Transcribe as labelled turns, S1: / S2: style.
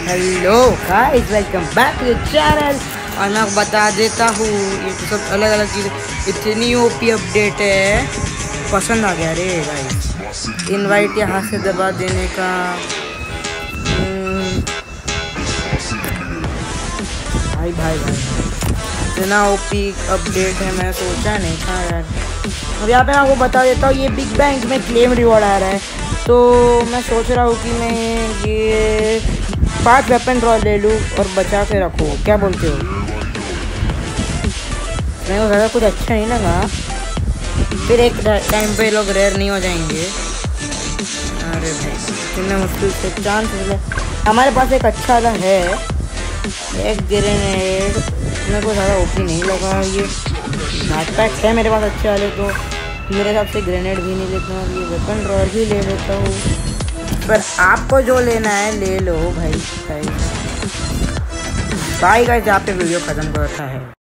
S1: Hello guys, welcome back to the channel. और मैं बता देता हूँ, ये तो सब अलग अलग चीज़ें, इतनी ओपी अपडेट है, पसंद आ गया रे गाइस। इनवाइट यहाँ से दबा देने का। भाई भाई भाई इतना ओपी अपडेट है, मैं सोचा नहीं था यार। अब यहाँ पे मैं आपको बता देता हूँ, ये बिग बैंक में क्लेम रिवॉर्ड आ रहा है, तो मैं सोच रहा हूँ कि मैं ये 5 वेपन ड्रॉ ले लूँ और बचा के रखूँ। क्या बोलते हो? मेरे को ज़्यादा कुछ अच्छा नहीं लगा, फिर एक टाइम पे लोग रेयर नहीं हो जाएंगे। अरे भाई इतने मुश्किल से चांस मिले। हमारे पास एक अच्छा वाला है, एक ग्रेनेड। मेरे को ज़्यादा ओपी नहीं लगा। ये बैकपैक है मेरे पास अच्छे वाले, तो मेरे हिसाब से ग्रेनेड भी नहीं लेता हूँ, ये वेपन ड्रॉअर भी ले लेता हूँ। पर आपको जो लेना है ले लो भाई। बाय गाइस, यहाँ पे वीडियो ख़त्म करता है।